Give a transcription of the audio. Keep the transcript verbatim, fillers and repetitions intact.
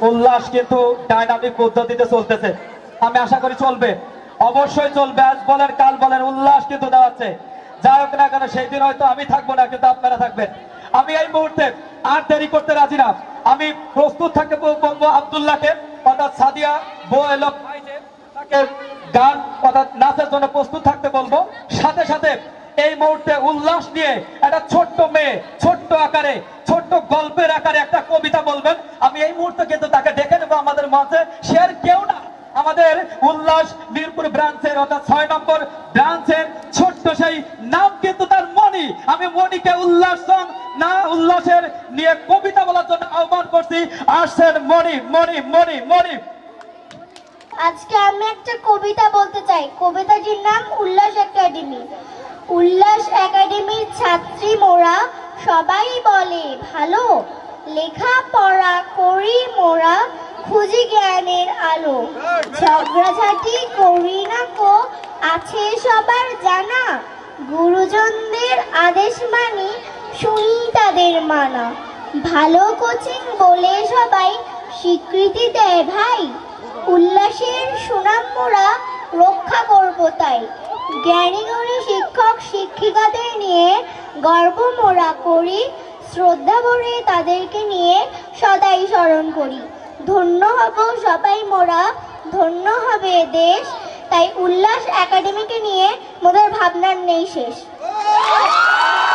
উল্লাস কিন্তু ডাইনামিক পদ্ধতিতে চলতেছে, আমি আশা করি চলবে, অবশ্যই চলবে। আজ বলেন কাল বলেন, উল্লাস কিন্তু দেওয়াচ্ছে। যাই হোক না কেন, সেই দিন হয়তো আমি থাকবো না, কিন্তু আপনারা থাকবেন। আমি এই মুহূর্তে আর দেরি করতে রাজি না, আমি প্রস্তুত থাকতে বলবো আব্দুল্লাহকে, অর্থাৎ সাদিয়া বউ এলো তাকে গান অর্থাৎ নাচের জন্য প্রস্তুত থাকতে বলবো। সাথে সাথে এই মুহূর্তে উল্লাস নিয়ে একটা ছোট্ট মেয়ে ছোট্ট আকারে ছোট্ট গল্পের আকারে একটা কবিতা বলবেন। আমি এই মুহূর্তে কিন্তু তাকে ডেকে নেবো আমাদের মঞ্চে। সে আর কেউ না, আমাদের উল্লাস মিরপুর ব্রাঞ্চের অর্থাৎ ছয় নম্বর ব্রাঞ্চের ছোট্ট সেই নাম কিন্তু তার মনি। আমি মনিকে উল্লাস সং না উল্লাসের নিয়ে কবিতা বলার জন্য আহ্বান করছি। আসছেন মনি, মনি, মনি, মনি। আজকে আমি একটা কবিতা বলতে চাই। কবিতাটির নাম উল্লাস একাডেমি। উল্লাস একাডেমির ছাত্রী মোরা, সবাই বলে ভালো, লেখা পড়া করি মোরা, খুঁজি জ্ঞানের আলো, ঝগড়াঝাটি করি না কো, আছে সবার জানা, গুরুজনদের আদেশ মানি, শুনি তাদের মানা, ভালো কোচিং বলে সবাই স্বীকৃতি দেয় ভাই, উল্লাসের সুনাম মোরা রক্ষা করব তাই, জ্ঞানী গুণী শিক্ষক শিক্ষিকাদের নিয়ে গর্ব মোরা করি, শ্রদ্ধা ভরে তাদেরকে নিয়ে সদাই স্মরণ করি, ধন্য হব সবাই মোরা, ধন্য হবে দেশ, তাই উল্লাস একাডেমিকে নিয়ে মোদের ভাবনার নেই শেষ।